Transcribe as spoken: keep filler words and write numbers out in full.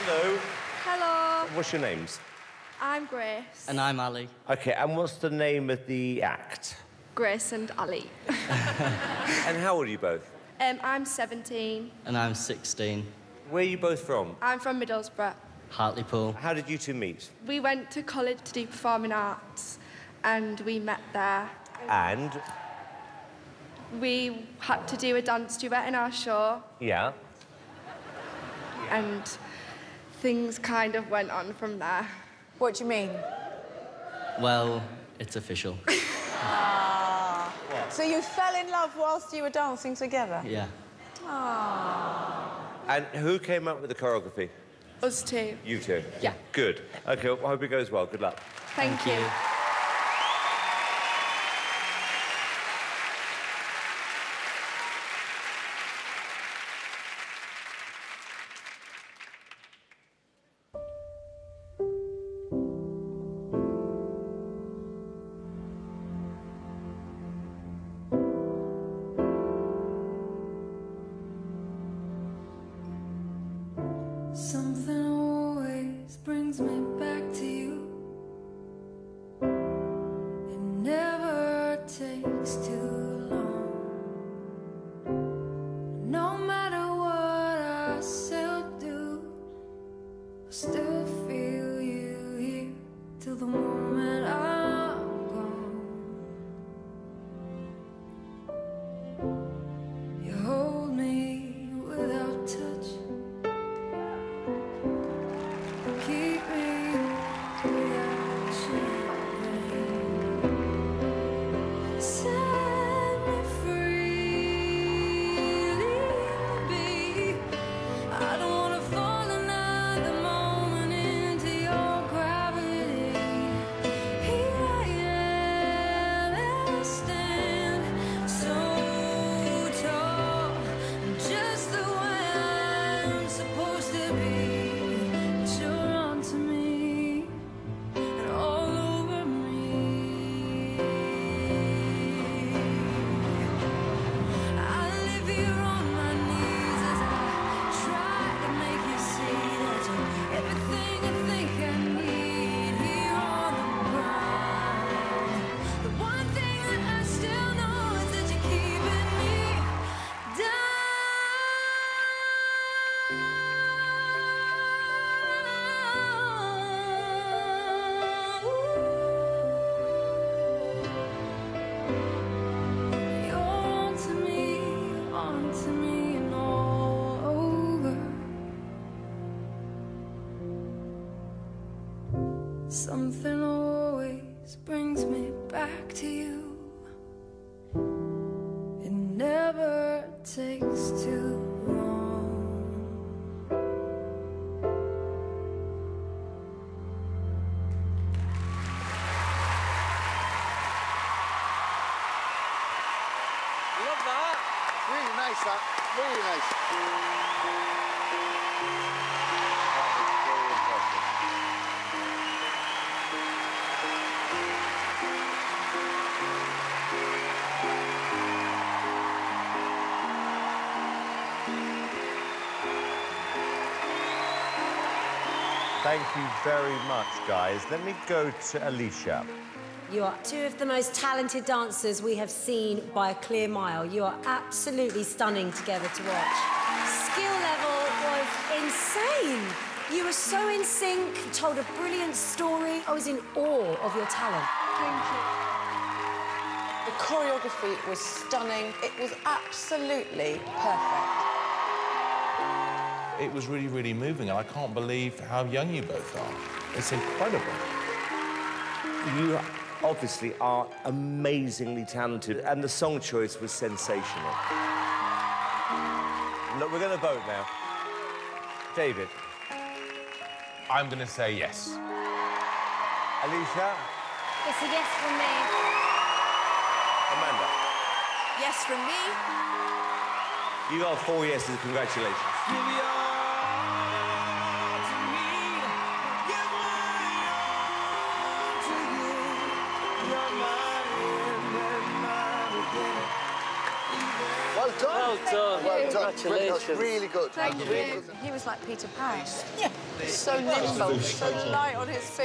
Hello. Hello. What's your names? I'm Grace. And I'm Ali. OK, and what's the name of the act? Grace and Ali. And how old are you both? Um, I'm seventeen. And I'm sixteen. Where are you both from? I'm from Middlesbrough. Hartlepool. How did you two meet? We went to college to do performing arts, and we met there. And? We had to do a dance duet in our show. Yeah. And things kind of went on from there. What do you mean? Well, it's official. Ah. So you fell in love whilst you were dancing together? Yeah. Ah. And who came up with the choreography? Us two. You two? Yeah. Good. OK, well, I hope it goes well. Good luck. Thank, Thank you. you. Something always brings me back to you. It never takes too long. No matter what I still do, I still feel you here till the moment I'm gone. You hold me without touch. Keep me without champagne. Set me free, leave me be. I don't wanna fall another moment into your gravity. Here I am, and I stand so tall, just the way I'm supposed to be. You're onto me and all over me. I live here on my knees as I try to make you see that you're everything I think I need here on the ground. The one thing that I still know is that you're keeping me down. You're onto me, onto me and all over. Something always brings me back to you. It never takes too long. Love that. Really nice, that. Really nice. Thank you very much, guys. Let me go to Alicia. You are two of the most talented dancers we have seen by a clear mile. You are absolutely stunning together to watch. Skill level was insane. You were so in sync, you told a brilliant story. I was in awe of your talent. Thank you. The choreography was stunning. It was absolutely perfect. It was really, really moving, and I can't believe how young you both are. It's incredible. You obviously are amazingly talented, and the song choice was sensational. Look, we're going to vote now. David. I'm going to say yes. Alicia. It's a yes from me. Amanda. Yes from me. You got four yeses. Congratulations. Well done. Well done. Well done. Congratulations. That's really good. Thank Really you. good. He was like Peter Pan. Yeah. So nimble, so light on his feet.